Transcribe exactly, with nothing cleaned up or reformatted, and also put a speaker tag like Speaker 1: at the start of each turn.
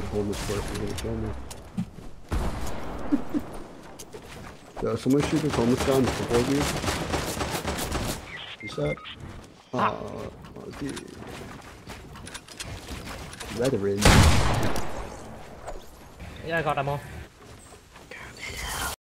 Speaker 1: homeless person gonna kill me. Yo, someone shoot this homeless guy on the football game. Is that? Ah. Oh, oh, dude. Veteran.
Speaker 2: Yeah, I got ammo.